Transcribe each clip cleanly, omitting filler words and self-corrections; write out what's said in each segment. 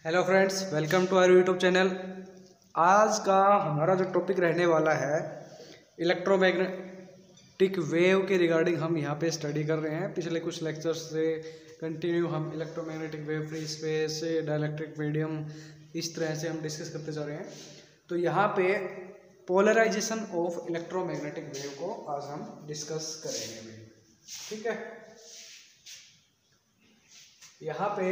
Hello friends, welcome to our YouTube channel. आज का हमारा जो टॉपिक रहने वाला है इलेक्ट्रोमैग्नेटिक वेव के रिगार्डिंग हम यहाँ पे स्टडी कर रहे हैं। पिछले कुछ लेक्चर्स से कंटिन्यू हम electromagnetic wave, free space, dielectric medium, इस तरह से हम डिस्कस करते जा रहे हैं। तो यहाँ पे पोलराइजेशन ऑफ इलेक्ट्रोमैग्नेटिक वेव को आज हम डिस्कस करेंगे। ठीक है, यहाँ पे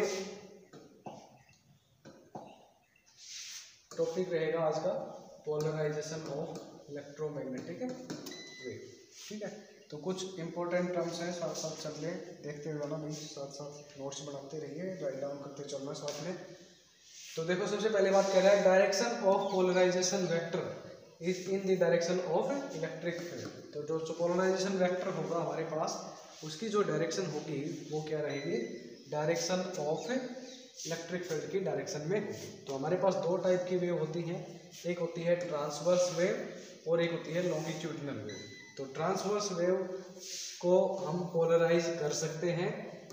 टॉपिक रहेगा आज का पोलराइजेशन ऑफ इलेक्ट्रोमैग्नेटिक वेव। ठीक है, तो कुछ इंपॉर्टेंट टर्म्स हैं, साथ साथ चल रहे देखते हुए वाला, नहीं साथ साथ नोट्स बनाते रहिए, राइट डाउन करते चलना साथ में। तो देखो, सबसे पहले बात कर रहा है direction of polarization vector is in the direction of electric field. तो जो पोलराइजेशन वेक्टर होगा हमारे पास, उसकी जो डायरेक्शन होगी वो क्या रहेगी, डायरेक्शन ऑफ इलेक्ट्रिक फील्ड की डायरेक्शन में होगी। तो हमारे पास दो टाइप की वेव होती हैं, एक होती है ट्रांसवर्स वेव और एक होती है लॉन्गिट्यूडिनल वेव। तो ट्रांसवर्स वेव को हम पोलराइज कर सकते हैं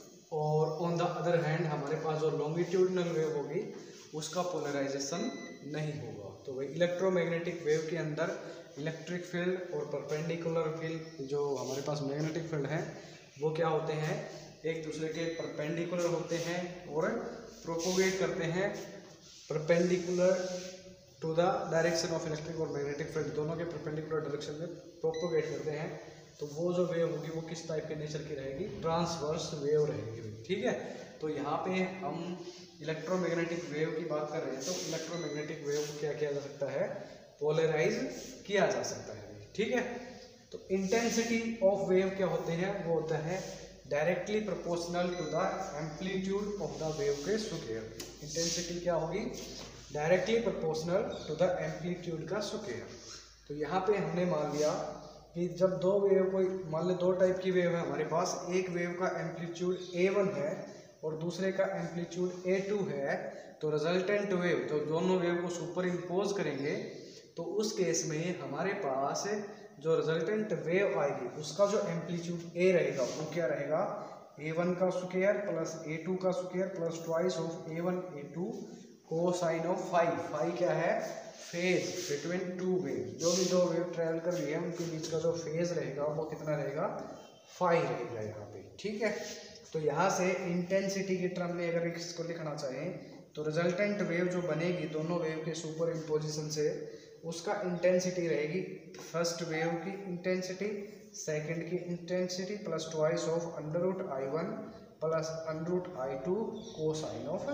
और ऑन द अदर हैंड हमारे पास जो लॉन्गिट्यूडिनल वेव होगी उसका पोलराइजेशन नहीं होगा। तो वही इलेक्ट्रोमैग्नेटिक वेव के अंदर इलेक्ट्रिक फील्ड और परपेंडिकुलर फील्ड, जो हमारे पास मैग्नेटिक फील्ड है, वो क्या होते हैं, एक दूसरे के परपेंडिकुलर होते हैं और प्रोपोगेट करते हैं perpendicular to the direction of electric और मैग्नेटिक फील्ड, दोनों के परपेंडिकुलर डायरेक्शन में प्रोपोगेट करते हैं। तो वो जो वेव होगी वो किस टाइप के नेचर की रहेगी, ट्रांसवर्स वेव रहेगी। ठीक है, तो यहाँ पे हम इलेक्ट्रोमैग्नेटिक वेव की बात कर रहे हैं। तो इलेक्ट्रोमैग्नेटिक वेव को क्या किया जा सकता है, पोलराइज किया जा सकता है। ठीक है, तो इंटेंसिटी ऑफ वेव क्या होते हैं, वो होता है directly proportional to the amplitude of the wave के स्क्वायर। इंटेंसिटी क्या होगी, directly proportional to the amplitude का स्क्वायर। तो यहाँ पे हमने मान लिया कि जब दो वेव को, मान लो दो टाइप की वेव है हमारे पास, एक वेव का एम्पलीट्यूड A1 है और दूसरे का एम्पलीट्यूड A2 है। तो रिजल्टेंट वेव, तो दोनों वेव को सुपर इम्पोज करेंगे तो उस केस में हमारे पास जो रिजल्टेंट वेव आएगी उसका जो एम्पलीट्यूड A रहेगा वो क्या रहेगा, A1 का स्क्वायर प्लस A2 का square plus twice of A1 A2 cosine of phi. Phi क्या है, फेज बिटवीन टू वेव। जो भी दो वेव ट्रेवल कर रही है उनके बीच का जो फेज रहेगा वो कितना रहेगा, फाई रहेगा यहाँ पे। ठीक है, तो यहाँ से इंटेंसिटी की टर्म में अगर इसको लिखना चाहें तो रिजल्टेंट वेव जो बनेगी दोनों वेव के सुपर इम्पोजिशन से, उसका इंटेंसिटी रहेगी फर्स्ट वेव की इंटेंसिटी, सेकंड की intensity plus twice of under root I1 plus under root I2 cosine of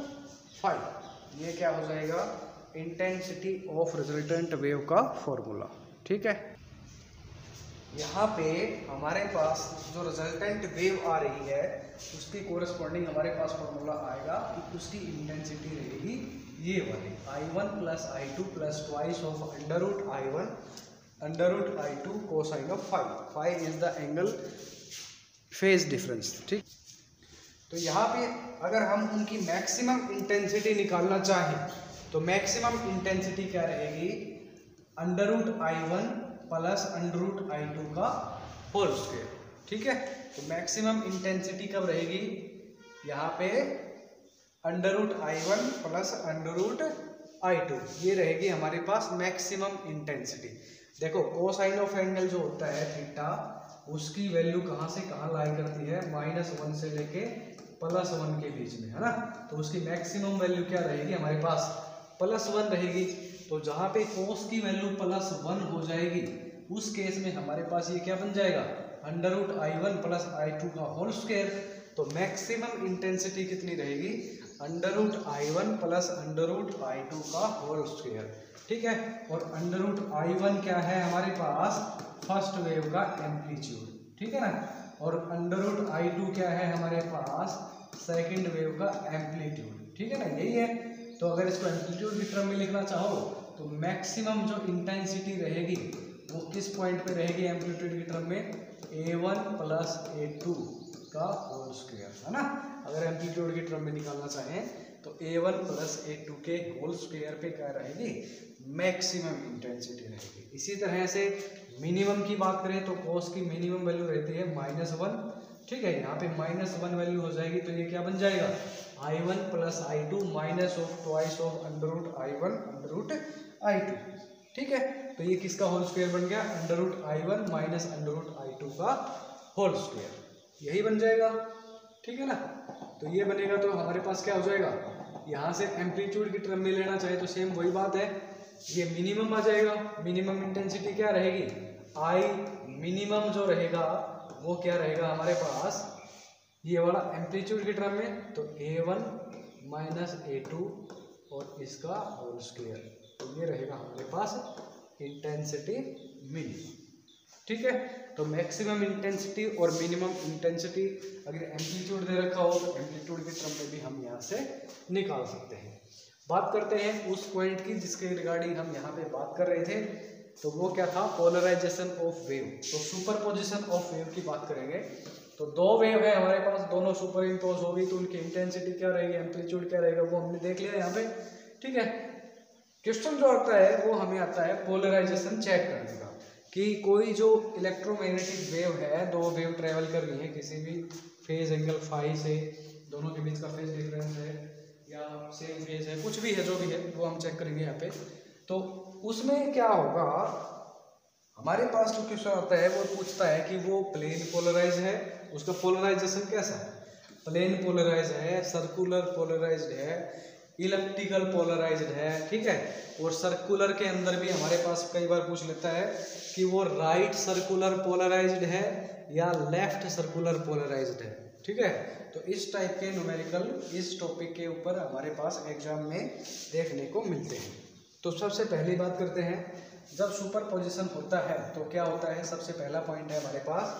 phi. ये क्या हो जाएगा, इंटेंसिटी ऑफ रिजल्टेंट वेव का फॉर्मूला। ठीक है, यहाँ पे हमारे पास जो रिजल्टेंट वेव आ रही है उसकी कोरस्पॉन्डिंग हमारे पास फॉर्मूला आएगा कि उसकी इंटेंसिटी रहेगी ये वाली I1 plus I2 plus twice of under root I1 under root I2 cosine of phi. Phi is the angle phase difference. ठीक, तो यहाँ पे अगर हम उनकी मैक्सिमम इंटेंसिटी निकालना चाहें तो मैक्सिमम इंटेंसिटी क्या रहेगी, under root I1 plus under root I2 का होल स्क्वायर। ठीक है, तो मैक्सिमम इंटेंसिटी कब रहेगी, यहाँ पे under root I1 plus under root I2, ये रहेगी हमारे पास मैक्सिमम इंटेंसिटी। देखो, कोसाइन ऑफ एंगल जो होता है थीटा, उसकी वैल्यू कहाँ से कहाँ लाई करती है, -1 से लेके +1 के बीच में, है ना। तो उसकी मैक्सिमम वैल्यू क्या रहेगी हमारे पास, +1 रहेगी। तो जहाँ पे कोस की वैल्यू +1 हो जाएगी उस केस में हमारे पास ये क्या बन जाएगा, under root I1 plus I2 का होल स्क्वायर। तो मैक्सिमम इंटेंसिटी कितनी रहेगी, under root I1 plus under root I2 का होल स्क्वायर। ठीक है, और अंडर रूट I1 क्या है हमारे पास, फर्स्ट वेव का एम्पलीट्यूड। ठीक है ना, और अंडर रूट I2 क्या है हमारे पास, सेकंड वेव का एम्पलीट्यूड। ठीक है ना, यही है। तो अगर इसको एम्पलीट्यूड की टर्म में लिखना चाहो तो मैक्सिमम जो इंटेंसिटी रहेगी वो किस पॉइंट पे रहेगी एम्पलीट्यूड की टर्म में, A1 प्लस A2 का होल स्क्वायर, है ना। अगर एम्पलीट्यूड की टर्म में निकालना चाहें तो A1 प्लस A2 के होल स्क्वायर पे क्या रहेगी, मैक्सिमम इंटेंसिटी रहेगी। इसी तरह से मिनिमम की बात करें तो कोस की मिनिमम वैल्यू रहती है -1। ठीक है, यहाँ पे -1 वैल्यू हो जाएगी तो ये क्या बन जाएगा, I1 plus I2 minus of twice of under root I1 under root I2। ठीक है, तो ये किसका होल स्क्वायर बन गया, under root I1 minus under root I2 का होल स्क्वायर, यही बन जाएगा। ठीक है ना, तो ये बनेगा तो हमारे पास क्या हो जाएगा, यहाँ से एम्पलीट्यूड की टर्म में लेना चाहे तो सेम वही बात है, ये मिनिमम आ जाएगा। मिनिमम इंटेंसिटी क्या रहेगी, आई मिनिमम जो रहेगा वो क्या रहेगा हमारे पास, ये वाला एम्पलीट्यूड की टर्म में, तो A1 माइनस A2 और इसका होल स्क्वायर, तो ये रहेगा हमारे पास इंटेंसिटी मिनिमम। ठीक है, तो मैक्सिमम इंटेंसिटी और मिनिमम इंटेंसिटी अगर एम्पलीट्यूड दे रखा हो तो एम्पलीट्यूड की टर्म में भी हम यहाँ से निकाल सकते हैं। बात करते हैं उस पॉइंट की जिसके रिगार्डिंग हम यहाँ पे बात कर रहे थे, तो वो क्या था, पोलराइजेशन ऑफ वेव। तो सुपरपोजिशन ऑफ वेव की बात करेंगे, तो दो वेव है हमारे पास, दोनों सुपर इम्पोज होगी तो उनकी इंटेंसिटी क्या रहेगी, एम्पलीट्यूड क्या रहेगा, वो हमने देख लिया यहाँ पे। ठीक है, क्वेश्चन जो आता है वो हमें आता है पोलराइजेशन चेक करने का, कि कोई जो इलेक्ट्रोमैग्नेटिक वेव है, दो वेव ट्रेवल कर रही है किसी भी फेज एंगल फाई से, दोनों के बीच का फेज डिफरेंस है या सेम फेज है, कुछ भी है जो भी है वो हम चेक करेंगे यहाँ पे। तो उसमें क्या होगा, हमारे पास जो क्वेश्चन आता है वो पूछता है कि वो प्लेन पोलराइज है, उसका पोलराइजेशन कैसा है, प्लेन पोलराइज है, सर्कुलर पोलराइज्ड है, इलिप्टिकल पोलराइज्ड है। ठीक है, और सर्कुलर के अंदर भी हमारे पास कई बार पूछ लेता है कि वो राइट सर्कुलर पोलराइज्ड है या लेफ्ट सर्कुलर पोलराइज्ड है। ठीक है, तो इस टाइप के न्यूमेरिकल इस टॉपिक के ऊपर हमारे पास एग्जाम में देखने को मिलते हैं। तो सबसे पहली बात करते हैं, जब सुपरपोजिशन होता है तो क्या होता है, सबसे पहला पॉइंट है हमारे पास,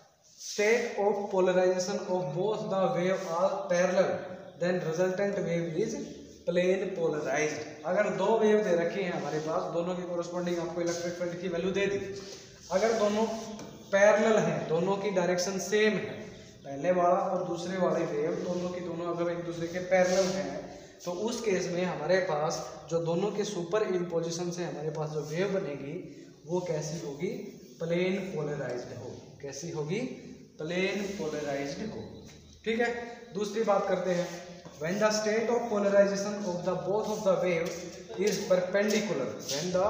state of polarization of both the wave are parallel then resultant wave is plane polarized. अगर दो वेव दे रखे हैं हमारे पास, दोनों की कोरस्पॉन्डिंग आपको इलेक्ट्रिक फील्ड की वैल्यू दे दी, अगर दोनों पैरेलल हैं, दोनों की डायरेक्शन सेम है, पहले वाला और दूसरे वाले वेव दोनों की दोनों अगर एक दूसरे के पैरेलल हैं, तो उस केस में हमारे पास जो दोनों के सुपर इम्पोजिशन से हमारे पास जो वेव बनेगी वो कैसी होगी, प्लेन पोलराइज्ड होगी। कैसी होगी, प्लेन पोलराइज्ड होगी। ठीक है, दूसरी बात करते हैं, when the state of polarization of the both of the wave is perpendicular, when the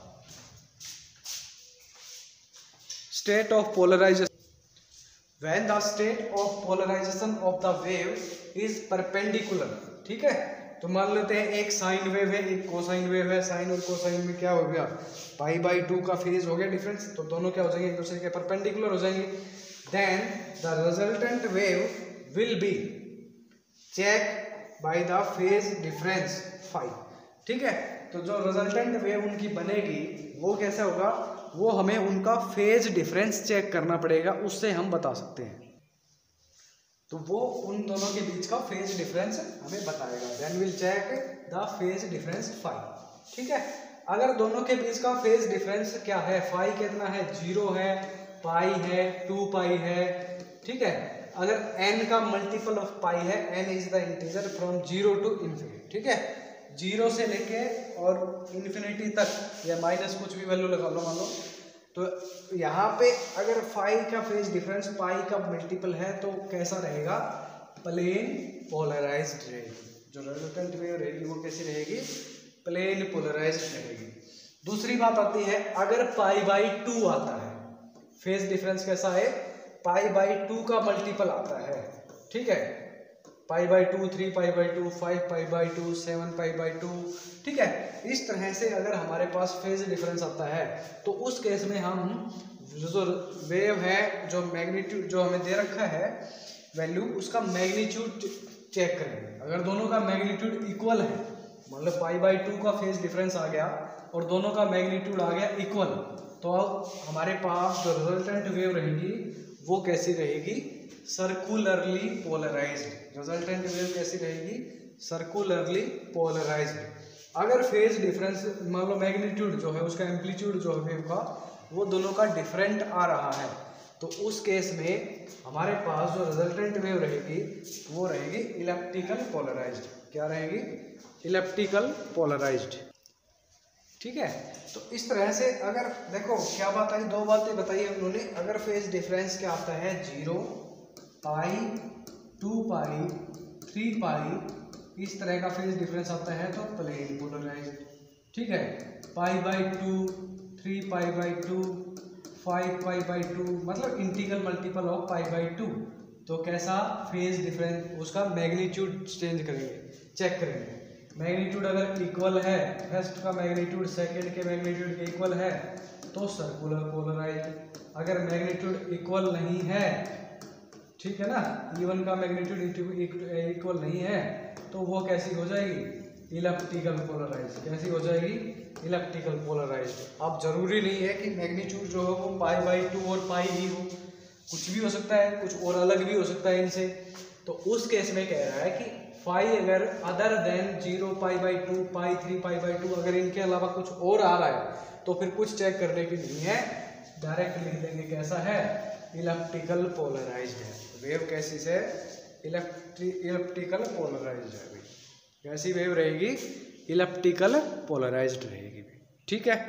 state of polarization of the wave is perpendicular। ठीक है, तो मान लेते हैं एक साइन वेव है एक कोसाइन वेव है, साइन और कोसाइन में क्या हो गया, π/2 का फेज हो गया डिफरेंस, तो दोनों क्या हो जाएंगे, एक दूसरे के परपेंडिकुलर हो जाएंगे। Then the resultant wave will be check by the phase difference phi. ठीक है, तो जो रिजल्टेंट वेव उनकी बनेगी वो कैसे होगा, वो हमें उनका फेज डिफरेंस चेक करना पड़ेगा, उससे हम बता सकते हैं। तो वो उन दोनों के बीच का फेज डिफरेंस हमें बताएगा, then will check the phase difference phi. ठीक है, अगर दोनों के बीच का फेज डिफरेंस क्या है, फाई कितना है, 0 है, पाई है, 2 पाई है। ठीक है, अगर n का मल्टीपल ऑफ पाई है, n is the integer from 0 to infinity. ठीक है, 0 से लेके और इन्फिनिटी तक या माइनस कुछ भी वैल्यू लगा लो मान लो, तो यहाँ पे अगर फाई का फेज डिफरेंस पाई का मल्टीपल है तो कैसा रहेगा, प्लेन पोलराइज्ड रहेगी। जो रिजल्टेंट वेव रहेगी वो कैसी रहेगी, प्लेन पोलराइज्ड रहेगी। दूसरी बात आती है, अगर π/2 आता है, फेज डिफरेंस कैसा है, π/2 का मल्टीपल आता है। ठीक है, π/2, 3π/2, 5π/2, 7π/2। ठीक है, इस तरह से अगर हमारे पास फेज डिफरेंस आता है तो उस केस में हम जो वेव है, जो मैग्नीट्यूड जो हमें दे रखा है वैल्यू, उसका मैग्नीट्यूड चेक करेंगे। अगर दोनों का मैग्नीट्यूड इक्वल है, मान लो π/2 का फेज डिफरेंस आ गया और दोनों का मैग्नीट्यूड आ गया इक्वल, तो हमारे पास जो रिजल्टेंट वेव रहेगी वो कैसी रहेगी, सर्कुलरली पोलराइज्ड। रिजल्टेंट वेव कैसी रहेगी, सर्कुलरली पोलराइज्ड। अगर फेज डिफरेंस मान लो मैग्नीट्यूड जो है उसका एम्पलीट्यूड जो है वेव का वो दोनों का डिफरेंट आ रहा है, तो उस केस में हमारे पास जो रिजल्टेंट वेव रहेगी वो रहेगी इलिप्टिकल पोलराइज्ड। क्या रहेगी, इलिप्टिकल पोलराइज्ड। ठीक है, तो इस तरह से अगर देखो क्या बात आई, दो बातें बताई उन्होंने। अगर फेज डिफरेंस क्या आता है, 0, पाई, 2 पाई, 3 पाई, इस तरह का फेज डिफरेंस आता है तो प्लेन पोलराइज। ठीक है, pi by 2, 3 pi by 2, 5 pi by 2, मतलब integral multiple of pi by 2। तो कैसा फेज डिफरेंस, उसका मैग्नीट्यूड चेंज करेंगे, चेक करेंगे। मैग्नीट्यूड अगर इक्वल है, फर्स्ट का मैग्नीट्यूड सेकंड के मैग्नीट्यूड के इक्वल है तो सर्कुलर पोलराइज। अगर मैग्नीट्यूड इक्वल नहीं है, ठीक है ना, E1 का मैग्नीट्यूड इक्वल नहीं है तो वो कैसी हो जाएगी, इलिप्टिकल पोलराइज। कैसी हो जाएगी, इलिप्टिकल पोलराइज। अब जरूरी नहीं है कि मैग्नीट्यूड जो हो वो पाई बाई 2 और पाई ही हो, कुछ भी हो सकता है, कुछ और अलग भी हो सकता है इनसे। तो उस केस में कह रहा है कि फाई अगर other than 0 pi by 2, pi 3 pi by 2, अगर इनके अलावा कुछ और आ रहा है तो फिर कुछ चेक करने की नहीं है, डायरेक्ट लिख देंगे कैसा है, इलिप्टिकल पोलराइज्ड है। वेव कैसी है, इलिप्टिकल पोलराइज्ड है। कैसी वेव रहेगी, इलिप्टिकल पोलराइज्ड रहेगी। ठीक है,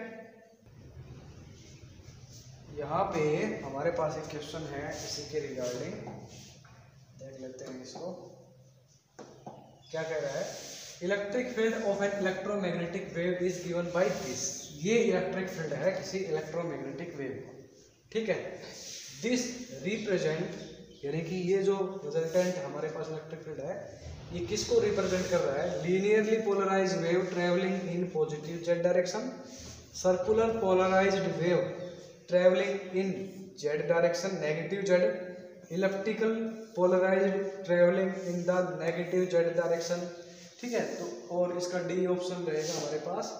यहाँ पे हमारे पास एक क्वेश्चन है इसी के रिगार्डिंग, देख लेते हैं इसको। क्या कह रहा है, electric field of an electromagnetic wave is given by this. ये इलेक्ट्रिक फील्ड है किसी इलेक्ट्रोमैग्नेटिक वेव का। ठीक है, दिस रिप्रेजेंट, यानी कि ये जो रिजल्टेंट हमारे पास इलेक्ट्रिक फील्ड है, ये किसको रिप्रेजेंट कर रहा है, linearly polarized wave travelling in positive Z direction, circular polarized wave travelling in Z direction negative Z, elliptical polarized travelling in the negative Z direction. ठीक है, तो और इसका डी ऑप्शन रहेगा हमारे पास,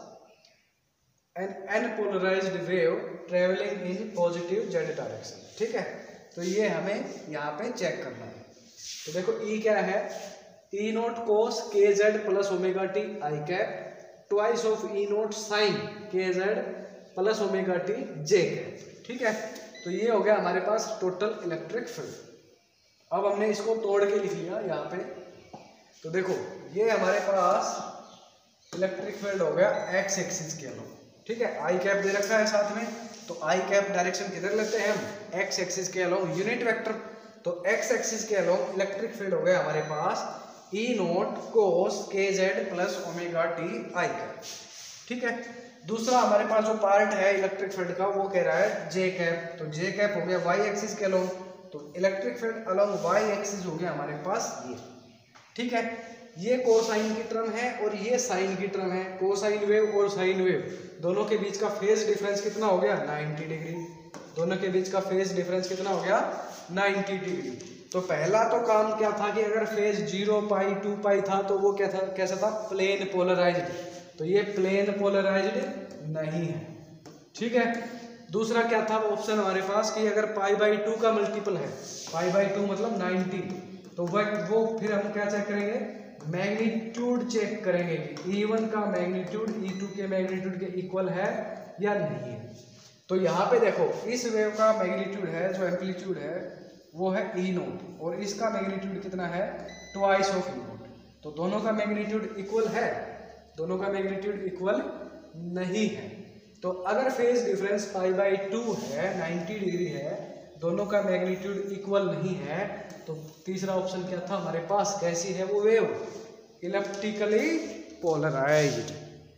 an unpolarized wave travelling in positive Z direction. ठीक है, तो ये हमें यहाँ पे चेक करना है। तो देखो ई क्या है, ई naught cos K Z plus omega T I cap twice of E naught sine K Z plus omega T J cap. ठीक है, तो ये हो गया हमारे पास टोटल इलेक्ट्रिक फील्ड। अब हमने इसको तोड़ के लिख लिया यहाँ पे। तो देखो ये हमारे पास इलेक्ट्रिक फील्ड हो गया एक्स एक्सिस के अलॉन्ग। ठीक है, आई कैप दे रखा है साथ में, तो आई कैप डायरेक्शन किधर लेते हैं हम, एक्स एक्सिस के अलॉन्ग यूनिट वेक्टर। तो एक्स एक्सिस के अलॉन्ग इलेक्ट्रिक फील्ड हो गया हमारे पास E naught cos K Z plus omega T I cap. ठीक है, दूसरा हमारे पास जो पार्ट है इलेक्ट्रिक फील्ड का वो कह रहा है जे कैप। तो जे कैप हो गया वाई एक्सिस के अलॉन्ग, तो electric field along Y axis हो गया हमारे पास ये। ठीक है, ये कोसाइन की टर्म है और ये साइन की टर्म है। कोसाइन वेव और साइन वेव दोनों के बीच का फेज डिफरेंस कितना हो गया, 90 डिग्री। दोनों के बीच का फेज डिफरेंस कितना हो गया, 90 डिग्री। तो पहला तो काम क्या था कि अगर फेज 0 पाई 2 पाई था तो वो क्या था, कैसा था, प्लेन पोलराइज्ड। तो ये प्लेन पोलराइज्ड नहीं है। ठीक है, दूसरा क्या था ऑप्शन हमारे पास कि अगर पाई बाई 2 का मल्टीपल है, पाई बाई 2 मतलब 90, तो वो फिर हम क्या चेक करेंगे, मैग्नीट्यूड चेक करेंगे कि E1 का मैग्नीट्यूड E2 के मैग्नीट्यूड के इक्वल है या नहीं है। तो यहाँ पे देखो इस वेव का मैग्नीट्यूड है, जो एम्पलीट्यूड है वो है E नोट और इसका मैग्नीट्यूड कितना है, ट्वाइस ऑफ E नोट। तो दोनों का मैग्नीट्यूड इक्वल है, दोनों का मैग्नीट्यूड इक्वल नहीं है। तो अगर फेज डिफरेंस पाई बाई 2 है, 90 डिग्री है, दोनों का मैग्नीट्यूड इक्वल नहीं है, तो तीसरा ऑप्शन क्या था हमारे पास, कैसी है वो वेव, इलिप्टिकली पोलराइज्ड।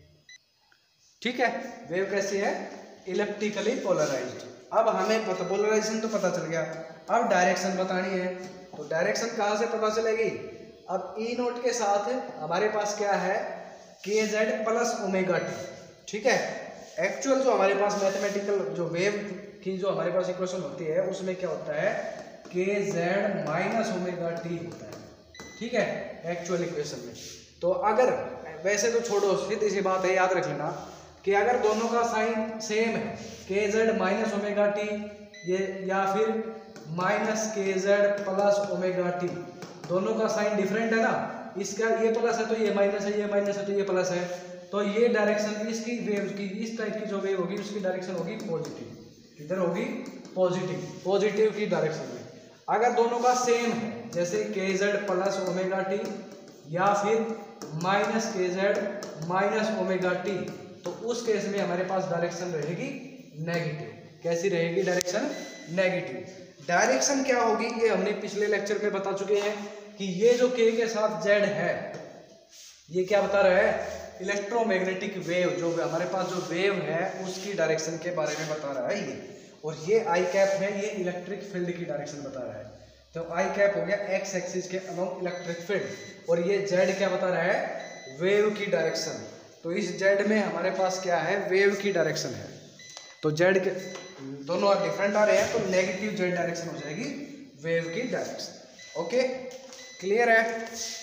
ठीक है, वेव कैसी है, इलिप्टिकली पोलराइज्ड। अब हमें पता, पोलराइजेशन तो पता चल गया, अब डायरेक्शन बतानी है। तो डायरेक्शन कहाँ से पता चलेगी, अब ई नोट के साथ हमारे पास क्या है, के जेड प्लस ओमेगा टी। ठीक है, एक्चुअल जो हमारे पास मैथमेटिकल जो वेव की जो हमारे पास इक्वेशन होती है उसमें क्या होता है, के जेड माइनस ओमेगा टी होता है। ठीक है, एक्चुअल इक्वेशन में। तो अगर वैसे तो छोड़ो, सीधी सी बात है, याद रख लेना कि अगर दोनों का साइन सेम है, के जेड माइनस ओमेगा टी ये, या फिर माइनस के जेड प्लस ओमेगा टी, दोनों का साइन डिफरेंट है ना, इसका ये प्लस है तो ये माइनस है, ये माइनस है तो ये प्लस है, तो ये डायरेक्शन इसकी वेव की, इस टाइप की जो वेव होगी उसकी डायरेक्शन होगी पॉजिटिव। किधर होगी, पॉजिटिव, पॉजिटिव की डायरेक्शन में। अगर दोनों का सेम है, जैसे के जेड प्लस ओमेगा टी या फिर माइनस के जेड माइनस ओमेगा टी, तो उस केस में हमारे पास डायरेक्शन रहेगी नेगेटिव। कैसी रहेगी डायरेक्शन, नेगेटिव। डायरेक्शन क्या होगी ये हमने पिछले लेक्चर में बता चुके हैं कि ये जो k के साथ z है ये क्या बता रहा है, इलेक्ट्रोमैग्नेटिक वेव, जो हमारे पास जो वेव है उसकी डायरेक्शन के बारे में बता रहा है ये। और ये आई कैप है, ये इलेक्ट्रिक फील्ड की डायरेक्शन बता रहा है। तो आई कैप हो गया एक्स एक्सिस के अलोंग इलेक्ट्रिक फील्ड, और ये जेड क्या बता रहा है, वेव की डायरेक्शन। तो इस जेड में हमारे पास क्या है, वेव की डायरेक्शन है। तो जेड के दोनों डिफरेंट आ रहे हैं, तो नेगेटिव जेड डायरेक्शन हो जाएगी वेव की डायरेक्शन। ओके, क्लियर है।